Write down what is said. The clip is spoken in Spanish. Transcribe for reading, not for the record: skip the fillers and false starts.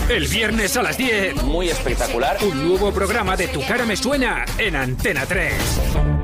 El viernes a las 10. Muy espectacular. Un nuevo programa de Tu cara me suena en Antena 3.